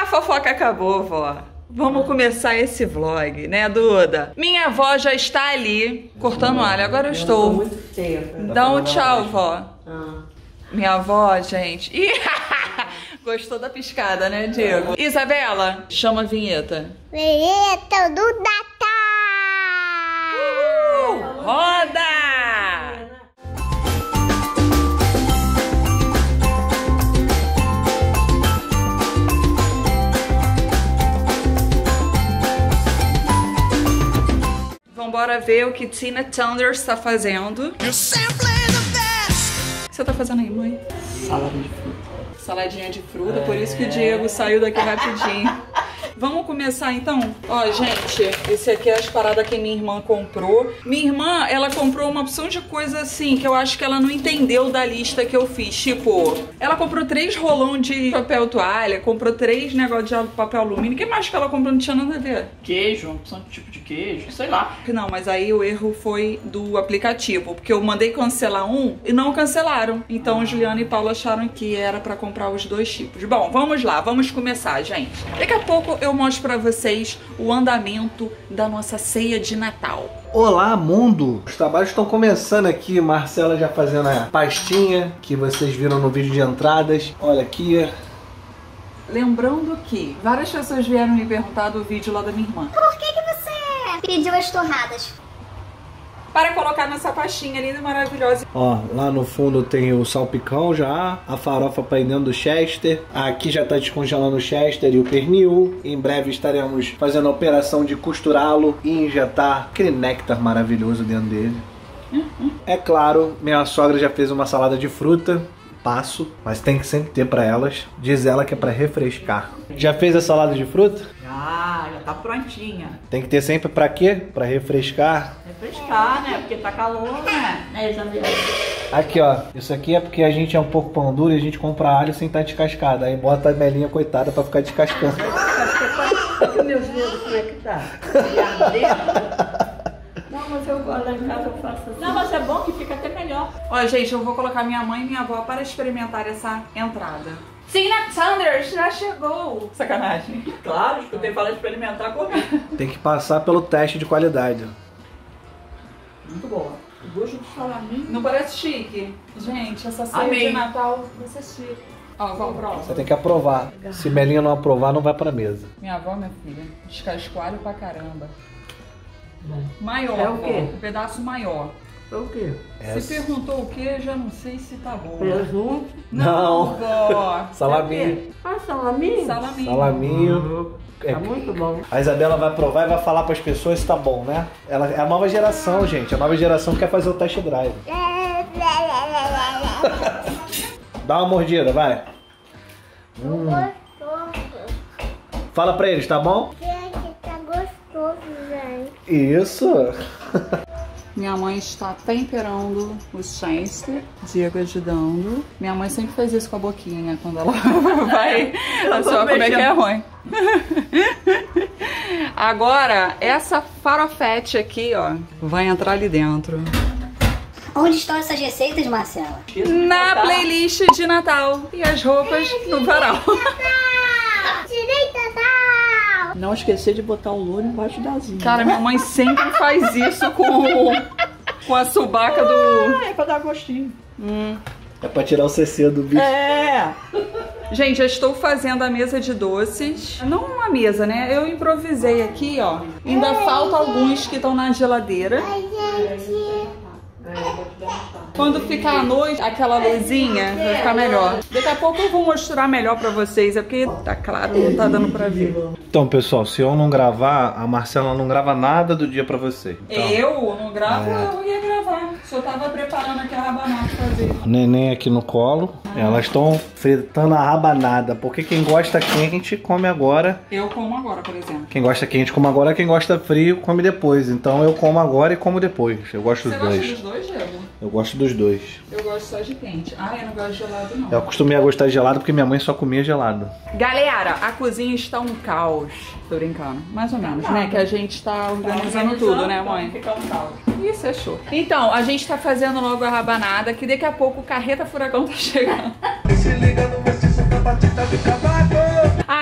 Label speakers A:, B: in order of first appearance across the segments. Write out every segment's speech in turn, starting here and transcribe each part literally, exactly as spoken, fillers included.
A: A fofoca acabou, vó. Vamos começar esse vlog, né, Duda? Minha avó já está ali, cortando alho. Agora eu estou.
B: Muito feia.
A: Dá um tchau, vó. Minha avó, gente. Ih, gostou da piscada, né, Diego? Isabela, chama a vinheta.
C: Vinheta do Natal!
A: Uh, roda! Vambora ver o que Tina Turner está fazendo. O que você tá fazendo aí, mãe?
B: Salada de fruta.
A: Saladinha de fruta, por isso que o Diego saiu daqui rapidinho. Vamos começar então? Ó, gente, esse aqui é as paradas que minha irmã comprou. Minha irmã, ela comprou uma opção de coisa assim, que eu acho que ela não entendeu da lista que eu fiz. Tipo, ela comprou três rolão de papel toalha, comprou três negócios de papel alumínio. O que mais que ela comprou? Não tinha nada a ver.
B: Queijo, uma opção de tipo de queijo, sei lá.
A: Não, mas aí o erro foi do aplicativo, porque eu mandei cancelar um e não cancelaram. Então, Juliana e Paula acharam que era pra comprar os dois tipos. Bom, vamos lá, vamos começar, gente. Daqui a pouco eu mostro pra vocês o andamento da nossa ceia de Natal.
D: Olá, mundo! Os trabalhos estão começando aqui. Marcela já fazendo a pastinha que vocês viram no vídeo de entradas. Olha aqui.
A: Lembrando que várias pessoas vieram me perguntar do vídeo lá da minha irmã.
C: Por que que você pediu as torradas?
A: Para colocar nessa pastinha linda e maravilhosa.
D: Ó, lá no fundo tem o salpicão já, a farofa para dentro do Chester. Aqui já tá descongelando o Chester e o pernil. Em breve estaremos fazendo a operação de costurá-lo e injetar aquele néctar maravilhoso dentro dele.
A: Uhum.
D: É claro, minha sogra já fez uma salada de fruta. Passo, mas tem que sempre ter pra elas. Diz ela que é pra refrescar. Já fez a salada de fruta?
B: Já, já tá prontinha.
D: Tem que ter sempre pra quê? Pra refrescar.
B: Refrescar, né? Porque tá calor, né? É, Isabela.
D: Aqui, ó. Isso aqui é porque a gente é um pouco pão duro e a gente compra alho sem estar descascado. Aí bota a Melinha, coitada, pra ficar descascando.
B: Olha os meus dedos como é que tá. Não, mas eu gosto lá em casa, eu faço assim. Não, mas é bom que fica até melhor.
A: Ó, gente, eu vou colocar minha mãe e minha avó para experimentar essa entrada. Tina Turner já chegou! Sacanagem.
B: Claro, escutei falar de experimentar comigo.
D: Tem que passar pelo teste de qualidade.
B: Muito boa. O gosto do salaminho.
A: Não parece chique? Gente, essa ceia
B: Amei.
A: de Natal vai ser chique. Ó, vamos pro
D: Você tem que aprovar. Se Melinha não aprovar, não vai pra mesa.
A: Minha avó, minha filha, descascou alho pra caramba.
B: Bom.
A: Maior,
B: É o quê?
A: ó, um pedaço maior.
B: É o quê?
D: Essa.
A: Se perguntou o que, já não sei se tá bom.
B: Presunto.
D: Não.
A: Vó.
D: Salaminho.
B: Ah, salaminho?
A: Salaminho.
D: Salaminho.
B: Tá muito bom.
D: A Isabela vai provar e vai falar pras pessoas se tá bom, né? Ela é a nova geração, gente. A nova geração quer fazer o test drive. Dá uma mordida, vai. Hum. Fala pra eles, tá bom?
C: Gente, tá gostoso, gente.
D: Isso.
A: Minha mãe está temperando o Chester, Diego ajudando. Minha mãe sempre faz isso com a boquinha, né? Quando ela vai, ela só como é que é ruim. Agora, essa farofete aqui, ó, vai entrar ali dentro.
C: Onde estão essas receitas, Marcela?
A: Na playlist de Natal. E as roupas no varal.
C: Tirei Natal!
B: Não esquecer de botar o louro embaixo da asinha.
A: Cara, minha mãe sempre faz isso com, com a subaca do...
B: Ah, é pra dar gostinho.
A: Hum.
D: É pra tirar o C C do bicho.
B: É!
A: Gente, eu estou fazendo a mesa de doces. Não uma mesa, né? Eu improvisei aqui, ó. Ainda faltam alguns que estão na geladeira.
C: Ai, gente.
A: Quando ficar à noite, aquela luzinha vai ficar melhor. Daqui a pouco eu vou mostrar melhor pra vocês. É porque tá claro, não tá dando pra ver.
D: Então, pessoal, se eu não gravar, a Marcela não grava nada do dia pra você. Então,
A: Eu não gravo,
D: É.
A: eu ia gravar. Só tava preparando aqui a rabanada pra fazer.
D: neném aqui no colo. Elas estão fritando a rabanada. Porque quem gosta quente, come agora.
A: Eu como agora, por exemplo.
D: Quem gosta quente, come agora. Quem gosta frio, come depois. Então eu como agora e como depois. Eu gosto
A: Você
D: dos
A: gosta
D: dois.
A: dos dois, Diego?
D: Eu gosto dos dois.
A: Eu gosto só de quente. Ah, eu não gosto de gelado, não.
D: Eu acostumei a gostar de gelado porque minha mãe só comia gelado.
A: Galera, a cozinha está um caos. Tô brincando. Mais ou menos, né? Que a gente tá organizando tudo, né, mãe?
B: Fica um caos.
A: Isso, é show. Então, a gente tá fazendo logo a rabanada, que daqui a pouco o Carreta Furacão tá chegando.
E: Se liga no mestiço da batida de cavaco.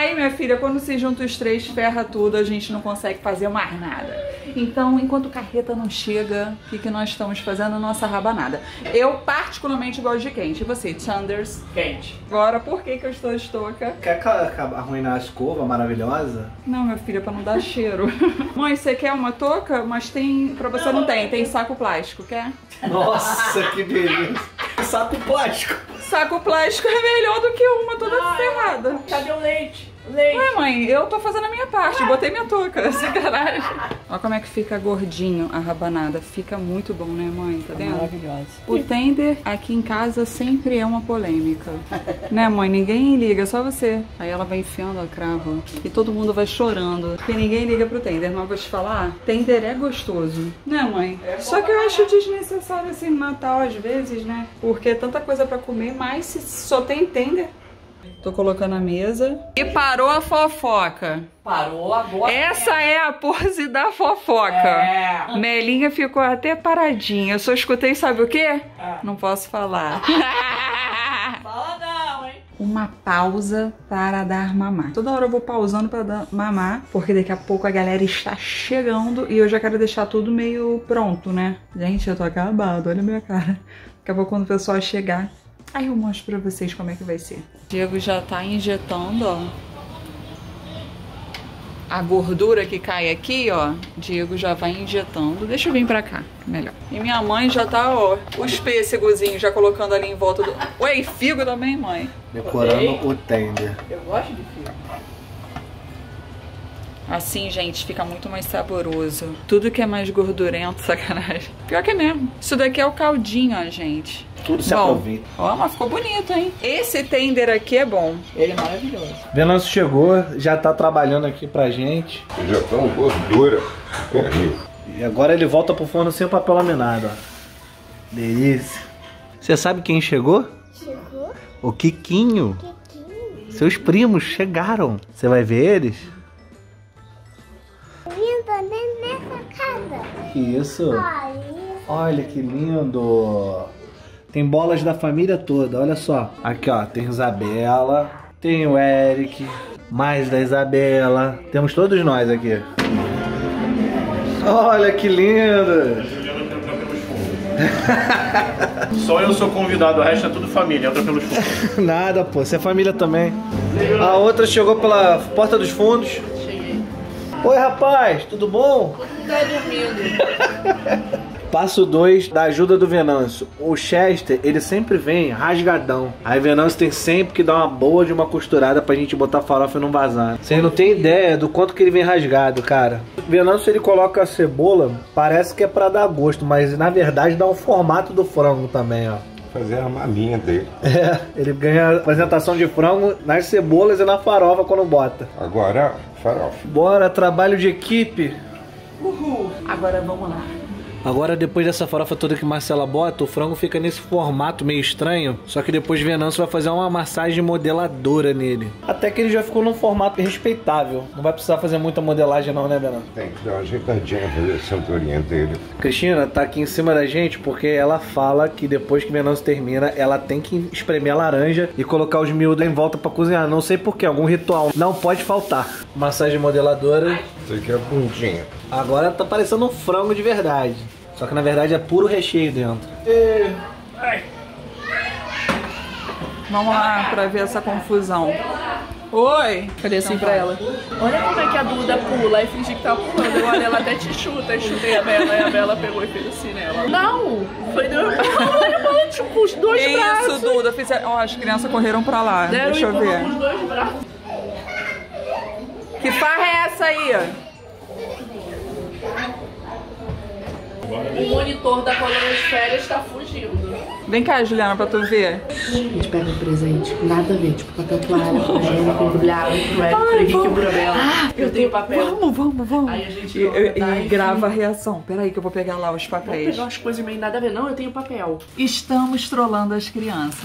A: Aí, minha filha, quando se junta os três, ferra tudo, a gente não consegue fazer mais nada. Então, enquanto o carreta não chega, o que, que nós estamos fazendo? Nossa rabanada. Eu particularmente gosto de quente. E você, Sanders?
B: Quente.
A: Agora, por que que eu estou estoca?
D: Quer arruinar a escova maravilhosa?
A: Não, minha filha, pra não dar cheiro. Mãe, você quer uma touca? Mas tem... Pra você não tem. Tem saco plástico, quer?
D: Nossa, que beleza. Saco plástico.
A: Saco plástico é melhor do que uma toda
B: Ah,
A: ferrada.
B: Cadê o leite? Leite.
A: Ué, mãe, eu tô fazendo a minha parte, botei minha touca, sacanagem. Olha como é que fica gordinho a rabanada, fica muito bom, né, mãe? Tá vendo?
B: Maravilhosa.
A: O tender aqui em casa sempre é uma polêmica. Né, mãe? Ninguém liga, só você. Aí ela vai enfiando a crava e todo mundo vai chorando, porque ninguém liga pro tender. Mas vou te falar, tender é gostoso, né, mãe? Só que eu acho desnecessário assim no Natal às vezes, né? Porque é tanta coisa pra comer, mas se só tem tender... Tô colocando a mesa. E parou a fofoca.
B: Parou agora.
A: Essa é a pose da fofoca.
B: É.
A: Melinha ficou até paradinha. Eu só escutei, sabe o quê?
B: É.
A: Não posso falar.
B: Fala não, hein?
A: Uma pausa para dar mamar. Toda hora eu vou pausando para dar mamar, porque daqui a pouco a galera está chegando e eu já quero deixar tudo meio pronto, né? Gente, eu tô acabado, olha a minha cara. Daqui a pouco quando o pessoal chegar, aí eu mostro pra vocês como é que vai ser. Diego já tá injetando, ó. A gordura que cai aqui, ó. Diego já vai injetando. Deixa eu vir pra cá, melhor. E minha mãe já tá, ó, os pêssegozinhos já colocando ali em volta do... Ué, e figo também, mãe?
D: Decorando o tender.
B: Eu gosto de figo.
A: Assim, gente, fica muito mais saboroso. Tudo que é mais gordurento, sacanagem. Pior que é mesmo. Isso daqui é o caldinho, ó, gente.
D: Tudo se
A: Bom,
D: aproveita.
A: ó, mas ficou bonito, hein? Esse tender aqui é bom.
B: Ele é maravilhoso.
D: Venâncio chegou, já tá trabalhando aqui pra gente.
E: Já estão gordura.
D: E agora ele volta pro forno sem papel laminado, ó. Delícia. Você sabe quem chegou?
C: Chegou?
D: O Kikinho.
C: Kikinho.
D: Seus primos chegaram. Você vai ver eles?
C: Vindo dentro dessa casa.
D: Que isso?
C: Aí.
D: Olha que lindo. Tem bolas da família toda, olha só. Aqui, ó, tem Isabela, tem o Eric, mais da Isabela. Temos todos nós aqui. Olha que lindo.
F: Só eu sou convidado, o resto é tudo família, entra pelos fundos.
D: Nada, pô, você é família também. A outra chegou pela porta dos fundos.
B: Cheguei.
D: Oi, rapaz, tudo bom?
B: Tá dormindo.
D: Passo dois da ajuda do Venâncio. O Chester, ele sempre vem rasgadão. Aí o Venâncio tem sempre que dar uma boa de uma costurada pra gente botar a farofa e não vazar. Vocês não tem ideia do quanto que ele vem rasgado, cara. O Venâncio, ele coloca a cebola, parece que é pra dar gosto, mas na verdade dá um formato do frango também, ó.
E: Fazer a maminha dele.
D: É, ele ganha a apresentação de frango nas cebolas e na farofa quando bota.
E: Agora, farofa.
D: Bora, trabalho de equipe.
A: Uhul. Agora vamos lá.
D: Agora, depois dessa farofa toda que Marcela bota, o frango fica nesse formato meio estranho. Só que depois o Venâncio vai fazer uma massagem modeladora nele. Até que ele já ficou num formato respeitável. Não vai precisar fazer muita modelagem não, né, Venâncio?
E: Tem que dar uma ajeitadinha, fazer a cinturinha dele.
D: Cristina tá aqui em cima da gente porque ela fala que depois que o Venâncio termina, ela tem que espremer a laranja e colocar os miúdos em volta pra cozinhar. Não sei porquê, algum ritual. Não pode faltar. Massagem modeladora.
E: Isso aqui é a bundinha.
D: Agora tá parecendo um frango de verdade. Só que na verdade é puro recheio dentro. E...
A: Vamos lá pra ver essa confusão. Oi! Falei assim pra ela.
B: Olha como é que a Duda pula e fingi que tava pulando. Eu olhei, ela até te chuta. E chutei a Bela e a Bela pegou e fez assim nela. Não! Foi do... Olha, tipo, os dois
A: Que
B: braços.
A: isso, Duda? Fiz... Ó, as crianças correram pra lá.
B: Deram
A: Deixa eu
B: empurrão
A: ver.
B: com os dois braços.
A: Que farra é essa aí?
B: O monitor da colônia de férias tá fugindo.
A: Vem cá, Juliana, pra tu ver.
G: A gente pega o presente, nada a ver, tipo papel toalha, higiênico, embrulhado, freguinho, burabela.
B: Eu tenho papel.
A: Vamos, vamos, vamos.
B: Aí a gente
A: E,
B: vai
A: e-
B: dar
A: e
B: e
A: grava a reação. Peraí que eu vou pegar lá os
B: Vou
A: papéis.
B: pegar umas coisas meio nada a ver. Não, eu tenho papel.
A: Estamos trollando as crianças.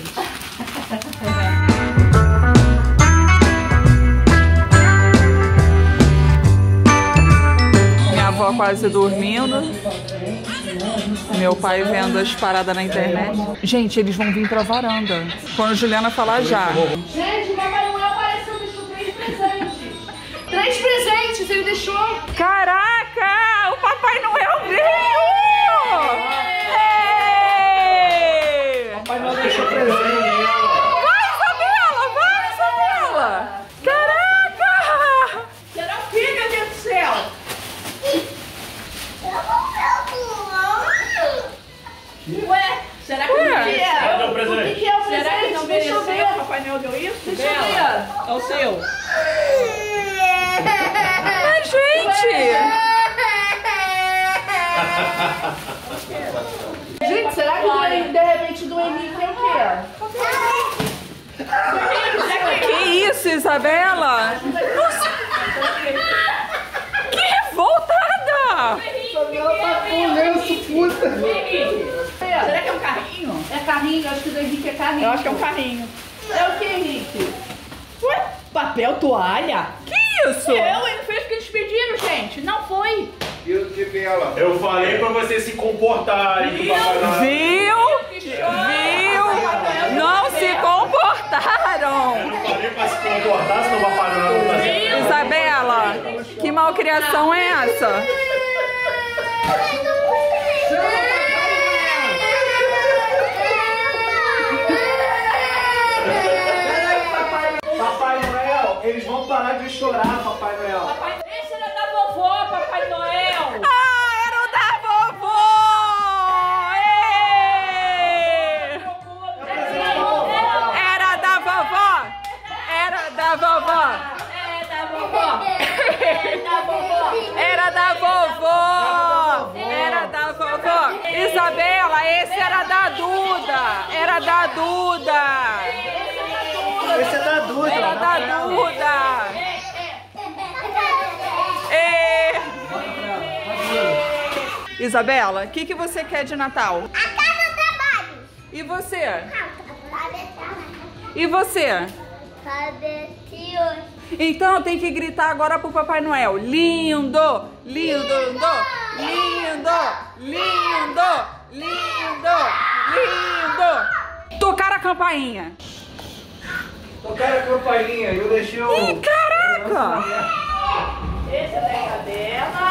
A: Minha avó quase dormindo. Meu pai vendo as paradas na internet. Gente, eles vão vir pra varanda. Quando a Juliana falar já.
B: Gente, Papai Noel apareceu, deixou três presentes. isso ele deixou.
A: Caraca! O Papai Noel veio! Ei!
D: Papai Noel deixou presente.
A: Vai, Isabela! Vai, Isabela! Caraca!
B: Será o quê, meu Deus do céu? Ué, será que
A: Ué?
B: o que é?
F: Cadê o
B: O
F: presente?
B: que, que é o presente?
G: Será que não
B: Deixa eu
G: mereceu?
B: ver.
G: Papai Noel deu isso?
B: Deixa eu
G: Bela?
B: ver.
G: É o seu.
A: Ai, gente!
B: Gente, será que do, de repente do Henrique é o quê?
A: Que isso, Isabela? Nossa! Que revoltada!
D: Isabela tá com lenço, puta.
B: Será que é um carrinho? É carrinho, eu acho que o do Henrique é carrinho.
G: Eu acho que é um carrinho.
B: É o que, Henrique?
G: Ué, papel toalha?
A: Que isso?
B: Eu, ele fez o que eles pediram, gente. Não foi.
E: Deus de Bela.
F: Eu falei pra vocês se comportarem do Papai Noel.
A: Viu? Viu? Não se comportaram!
F: Eu não falei pra se comportar, senão o Papai Noel não fazia.
A: Isabela, que malcriação é essa?
D: Papai Noel, eles vão parar de chorar, Papai Noel.
B: Esse era da vovó, Papai Noel.
A: Ah, era o da vovó! Ê! Era da vovó! Era da vovó!
B: É da vovó. É da vovó.
A: Era da vovó! Era da vovó! Isabela, esse era da Duda! Era da Duda!
D: Esse é da Duda.
A: Era da Duda! Ê! Isabela, o que, que você quer de Natal?
C: A casa da Barbie.
A: E você?
C: Cadê
A: E você?
C: Cadê tio?
A: Então tem que gritar agora pro Papai Noel. Lindo! Lindo! Lindo! Lindo! Lindo! Lindo! Tocar a campainha.
D: Tocaram a campainha e eu deixei o...
A: Ih, caraca!
B: Esse é da dela.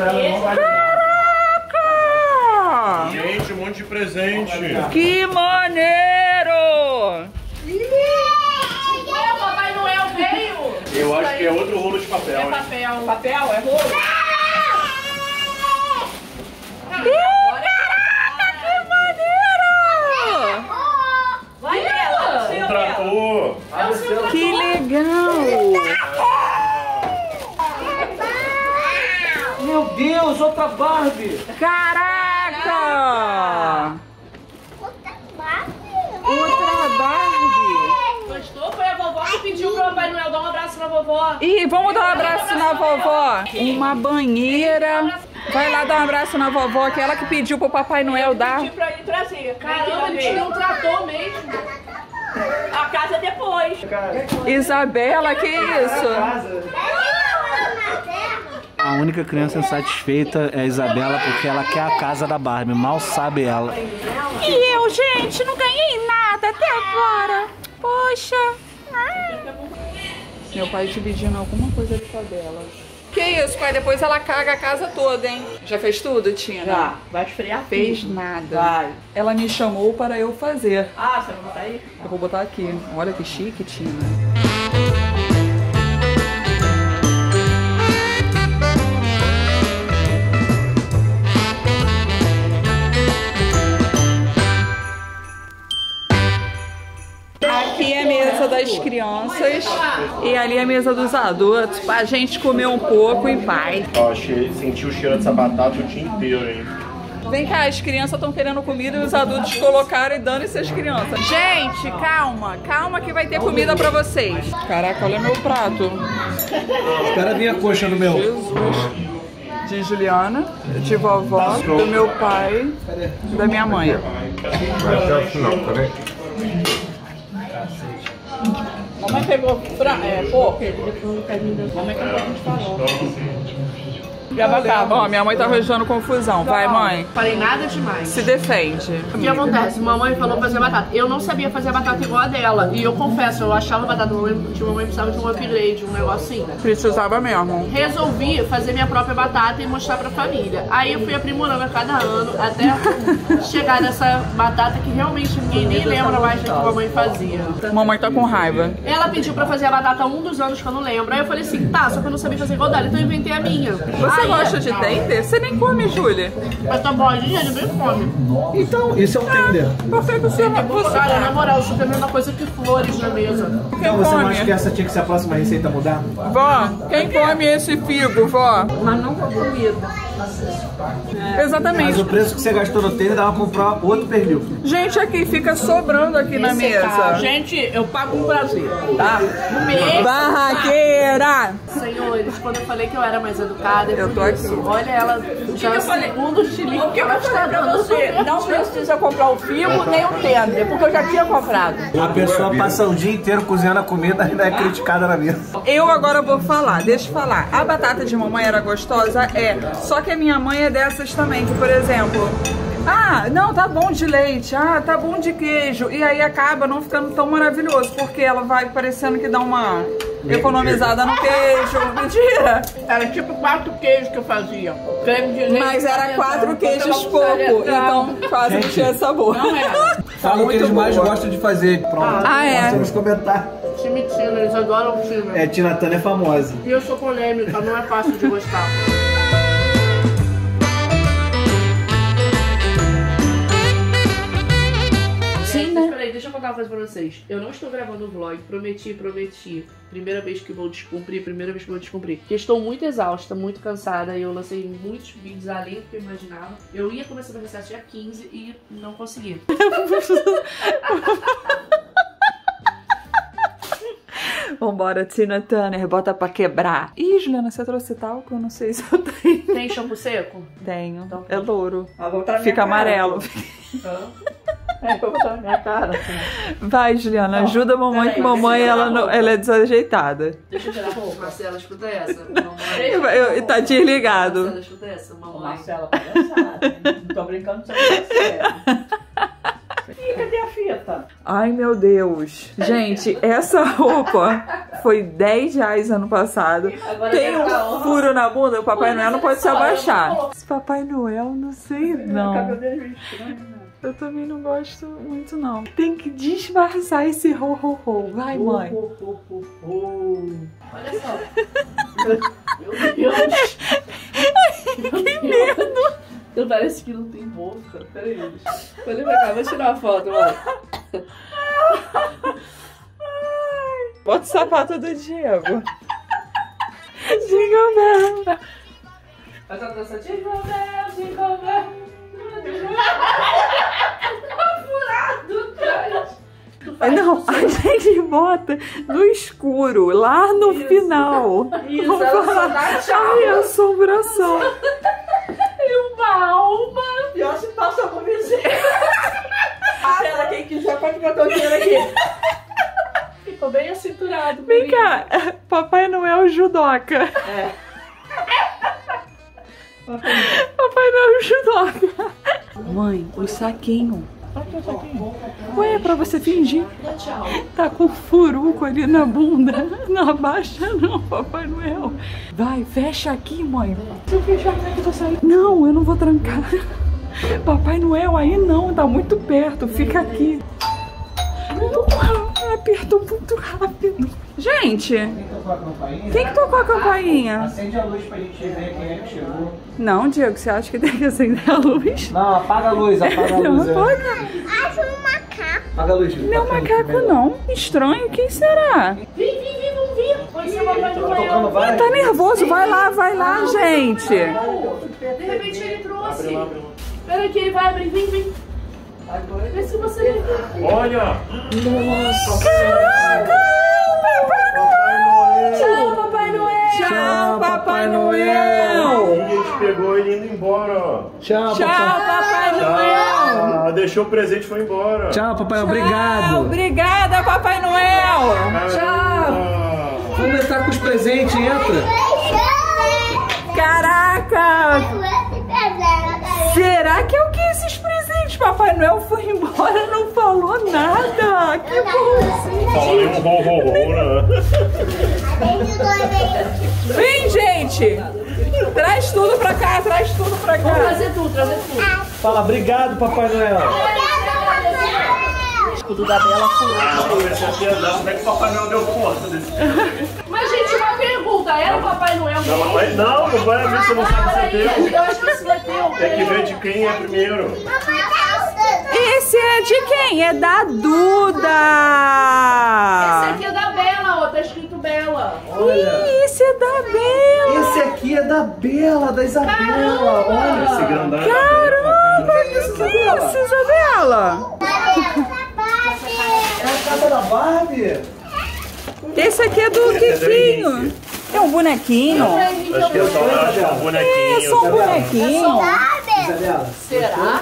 A: Caraca!
F: Gente, um monte de presente.
A: Que maneiro!
B: Ué, o Papai Noel veio.
F: Eu acho que é outro rolo de papel, hein?
B: Papel.
G: Papel, é rolo?
A: Ih, caraca, que maneiro!
B: Vai dela.
F: Um trator.
A: Que legal!
D: Meu Deus, outra Barbie.
A: Caraca!
C: Outra Barbie.
A: Outra Barbie!
B: Gostou? Foi a vovó que pediu pro Papai Noel dar um abraço na vovó.
A: Ih, vamos dar um abraço na vovó. Uma banheira. Vai lá dar um abraço na vovó, que ela que pediu pro Papai Noel dar.
B: Pedi pra ele trazer. Caramba, ele tinha um trator mesmo. A casa depois.
A: Isabela, que isso?
D: A única criança insatisfeita é a Isabela porque ela quer a casa da Barbie, mal sabe ela.
A: E eu, gente, não ganhei nada até agora. Poxa. Ai. Meu pai dividindo alguma coisa de tabela. Que isso, pai? Depois ela caga a casa toda, hein? Já fez tudo, Tina?
G: Já. Vai esfriar
A: Fez
G: tudo.
A: nada.
G: Vai.
A: Ela me chamou para eu fazer.
G: Ah, você vai botar aí?
A: Eu vou botar aqui. Olha que chique, Tina. Aqui é a mesa das crianças e ali é a mesa dos adultos, pra gente comer um pouco e vai.
F: Ó, che- senti o cheiro dessa batata o dia inteiro, hein?
A: Vem cá, as crianças estão querendo comida e os adultos colocaram e dando-se as crianças. Gente, calma, calma que vai ter comida pra vocês. Caraca, olha meu prato.
D: Espera vir a coxa no meu.
A: Jesus. De Juliana, de vovó, do meu pai, da minha mãe.
E: Vai até o final, peraí.
G: Mamãe pegou fra... é, porco. Mamãe comprou um de farol.
B: E a batata.
A: Ó, minha mãe tá arranjando confusão. Vai, mãe.
B: Falei nada demais.
A: Se defende.
B: O que acontece? Mamãe falou fazer batata. Eu não sabia fazer a batata igual a dela. E eu confesso, eu achava a batata. Mamãe, mamãe precisava de um upgrade, um negocinho.
A: Precisava mesmo.
B: Resolvi fazer minha própria batata e mostrar pra família. Aí eu fui aprimorando a cada ano até chegar nessa batata que realmente ninguém nem lembra mais do que a mamãe fazia.
A: Mamãe tá com raiva.
B: Ela pediu pra fazer a batata um dos anos que eu não lembro. Aí eu falei assim, tá, só que eu não sabia fazer igual dela, então eu inventei a minha.
A: Você
B: Aí,
A: gosta de tender? Você nem come, Júlia.
B: Mas tá bom, gente, ele bem come.
D: Então, isso é um tender.
A: Por que você não você...
B: Cara, na moral, isso é a mesma coisa que flores na mesa.
D: Então você não
A: come?
D: acha que essa tinha que ser a próxima receita a mudar?
A: Vó, quem come esse figo, vó?
G: Mas nunca comida.
A: Exatamente.
D: Mas o preço que você gastou no tender dava pra comprar outro pernil.
A: Gente, aqui fica sobrando aqui na mesa.
B: Gente, eu pago um prazer, tá? No mês.
A: Barraqueira!
B: Senhores, quando eu falei que eu era mais educada, é
A: Eu
B: por
A: tô
B: isso.
A: aqui.
B: Olha ela, já é o segundo estilingue que ela está dando.
H: Você não precisa comprar o figo nem o tender, porque eu já tinha comprado.
D: A pessoa passa o dia inteiro cozinhando a comida e ainda é criticada na mesa.
A: Eu agora vou falar, deixa eu falar. A batata de mamãe era gostosa? É. Só que a minha mãe é dessas também, que por exemplo... Ah, não, tá bom de leite, ah, tá bom de queijo. E aí acaba não ficando tão maravilhoso, porque ela vai parecendo que dá uma economizada no queijo. Mentira!
B: Era tipo quatro queijos que eu fazia. Creme de leite.
A: Mas era quatro queijos pouco, então quase não tinha sabor.
B: Não era.
D: Fala o que eles mais gostam de fazer. Pronto.
A: Ah, é?
D: Mostra nos comentários.
B: Time Tina, eles adoram o Tina.
D: É, Tina Turner é famosa.
B: E eu sou polêmica, não é fácil de gostar. Peraí, deixa eu contar uma coisa pra vocês. Eu não estou gravando o vlog, prometi, prometi. Primeira vez que vou descumprir, primeira vez que vou descumprir. Porque estou muito exausta, muito cansada. E eu lancei muitos vídeos além do que eu imaginava. Eu ia começar a processo dia quinze e não consegui.
A: Vambora, Tina Turner, bota pra quebrar. Ih, Juliana, você trouxe talco? Eu não sei se eu tenho.
B: Tem shampoo seco?
A: Tenho.
B: Então,
A: é louro.
H: Ah, vou botar na
A: Fica
H: minha cara.
A: amarelo.
H: É, vou botar na minha cara.
A: Vai, Juliana, ajuda a mamãe, que mamãe ela, não, ela é desajeitada.
B: Deixa eu tirar a roupa. Marcela, escuta essa. Mamãe.
A: Eu, eu, tá desligado.
B: Marcela, escuta essa.
H: Ô,
B: Mamãe.
H: Marcela, palhaçada. Não tô brincando com você. Ih, cadê a fita?
A: Ai, meu Deus. Gente, essa roupa foi dez reais ano passado.
B: Agora
A: Tem
B: já tá
A: um
B: on.
A: furo na bunda, o Papai Noel não pode se
B: Olha só,
A: abaixar. Esse Papai Noel, não sei
H: O
A: não.
H: cabelo dele é estranho, né?
A: Eu também não gosto muito não. Tem que disfarçar esse ho ho ho. Vai, mãe.
H: Oh, oh, oh, oh.
B: Olha só. Meu Deus.
A: Que medo.
B: Eu parece que não tem boca. Pera aí. Olha pra cá, vou tirar uma foto, mano.
A: Bota o sapato do Diego. Jingle bell.
B: Faz a dança. Jingle bell, jingle bell. Furado, cara.
A: Não, a gente bota no escuro, lá no
B: Isso.
A: final.
B: Isso,
A: Vamos
B: ela só
A: falar.
B: dá tchau.
A: Ai, assombração.
B: E uma alma.
H: Pior se passa com vizinha. Marcela, quem quiser pode botar o dinheiro aqui.
B: Ficou bem acinturado.
A: Vem cá, Papai Noel judoca.
H: É.
A: Papai Noel judoca. Mãe, o saquinho. Ué, é pra você fingir.
B: Tchau.
A: Tá com furuco ali na bunda. Não abaixa não, Papai Noel. Vai, fecha aqui, mãe. Se eu fechar, como é que eu vou sair? Não, eu não vou trancar. Papai Noel aí não, tá muito perto. Fica aqui. Não, apertou muito rápido. Gente, quem que tocou a campainha?
D: Acende a luz pra gente ver quem é que chegou.
A: Não, Diego, você acha que tem que acender a luz?
D: Não, apaga a luz, apaga a luz.
A: Não,
D: é.
A: apaga.
C: Acho um macaco.
D: Apaga a luz.
A: Não é um macaco, não. Estranho, quem será?
B: Vem, vem, vem, vamos vir. Pode ser Papai
D: Tá tocando
B: Noel.
D: várias.
A: Tá nervoso, vai lá, vai lá, gente.
B: De repente ele trouxe. Espera que ele vai abrir. Vem, vem. Vê se você...
F: Olha!
A: Caraca!
B: Tchau, Papai Noel.
A: Tchau, Papai Noel!
F: E a gente pegou ele indo embora.
D: Tchau,
A: Tchau,
D: papai.
A: Papai Noel!
F: Ah, deixou o presente e foi embora.
D: Tchau, papai.
A: Tchau,
D: Obrigado.
A: obrigada, Papai Noel!
F: Tchau!
D: Vamos entrar com os presentes, entra.
A: Caraca! Será que é o que esses presentes? Papai Noel foi embora, não falou nada. Que bonzinho.
F: Falou nem um rol, rol, rol, né?
A: Vem, gente! Traz tudo pra cá, traz tudo pra cá.
B: Vamos trazer tudo, trazer tudo.
D: Fala, obrigado, Papai Noel.
H: O escudo da Bela furou.
F: Ah, vou ver se aqui ia dar. Como é que o Papai Noel deu força desse?
B: Mas, gente, uma pergunta. Era o Papai Noel mesmo?
F: Não, mas não, não vai ver se você não sabe se é teu.
B: Eu acho que esse é teu.
F: Tem que ver de quem é primeiro.
A: Esse é de quem? É da Duda!
B: Esse aqui é da Bela, ó. Tá escrito Bela.
A: Ih, esse é da Bela!
D: Esse aqui é da Bela, da Isabela. Olha.
F: Esse grandão é da
A: Caramba,
F: Bela.
A: que isso, Isabela?
D: É a casa da Barbie.
A: Esse aqui é do Kikinho. É um bonequinho.
F: Acho que é só acho que é um bonequinho.
A: É só um bonequinho.
D: Isabela.
B: Será?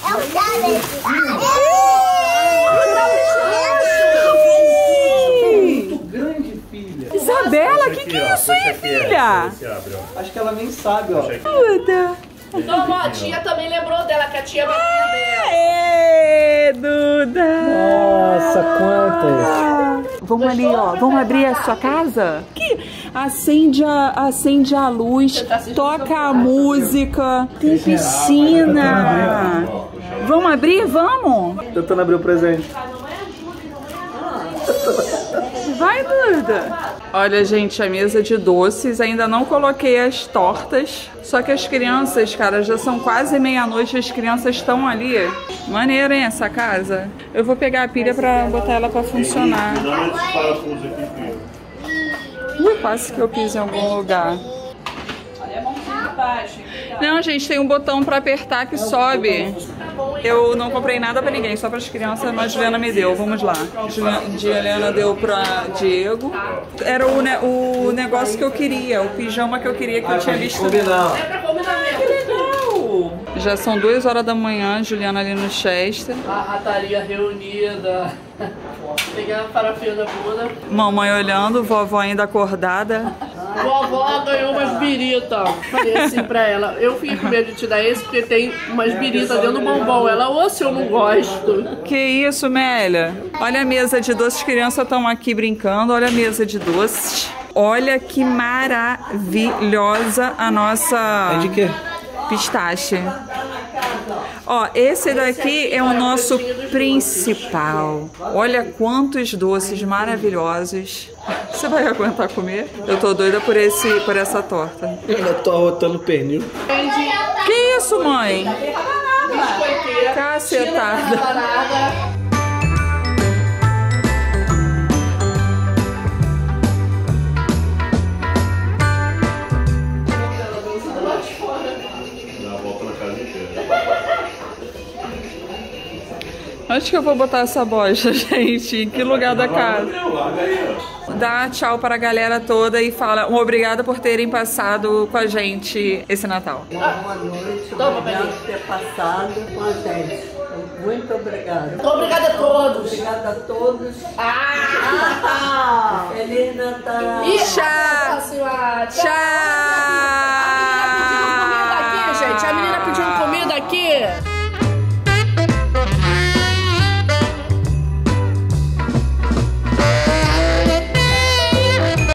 D: Muito grande, filha.
A: Isabela, que que é isso aí, filha?
D: Acho que ela nem sabe, ó.
A: Duda.
B: Então, ó, a tia também lembrou dela, que a tia bateu dela.
A: Ê, Duda.
D: Nossa, quantas.
A: Vamos ali, ó. Vamos abrir a sua casa? Que acende a, acende a luz, toca a música, tem piscina. Vamos abrir? Vamos?
D: Tentando abrir o presente.
A: Vai, Duda. Olha, gente, a mesa de doces. Ainda não coloquei as tortas. Só que as crianças, cara, já são quase meia-noite. As crianças estão ali. Maneiro, hein, essa casa? Eu vou pegar a pilha pra botar ela pra funcionar.
F: Dá esses parafusos aqui, filho.
A: Ui, quase que eu piso em algum lugar.
H: Olha a mãozinha de baixo.
A: Não, gente, tem um botão pra apertar que sobe. Eu não comprei nada pra ninguém, só pras crianças, mas Juliana me deu. Vamos lá. Juliana deu pra Diego. Era o, ne o negócio que eu queria, o pijama que eu queria, que eu tinha visto.
B: É pra combinar mesmo.
A: Já são duas horas da manhã, Juliana ali no Chester.
B: A rataria reunida. Peguei a parafinha da bunda.
A: Mamãe olhando, vovó ainda acordada.
B: Vovó ganhou umas biritas. Falei assim pra ela. Eu fiquei com medo de te dar esse porque tem umas biritas dentro do bombom. Ela, ou se eu não gosto.
A: Que isso, Mélia? Olha a mesa de doces, as crianças estão aqui brincando. Olha a mesa de doces. Olha que maravilhosa a nossa...
D: É de quê?
A: Pistache. Ó, esse daqui é o nosso principal. Olha quantos doces maravilhosos. Você vai aguentar comer? Eu tô doida por, esse, por essa torta.
D: Eu tô arrotando pernil.
A: Que isso, mãe? Cacetada. Onde que eu vou botar essa bocha, gente? Em que lugar da casa? Dá tchau para a galera toda e fala um obrigada por terem passado com a gente esse Natal.
H: Boa noite.
B: Toma,
H: Obrigado por ter passado com a gente. Muito obrigada.
B: Obrigada a todos.
H: Obrigada a todos.
B: Ah!
H: Feliz Natal.
B: E
A: Tchau.
B: tchau.
A: Tchau.
B: A menina pedindo comida aqui, gente. A menina pedindo comida aqui.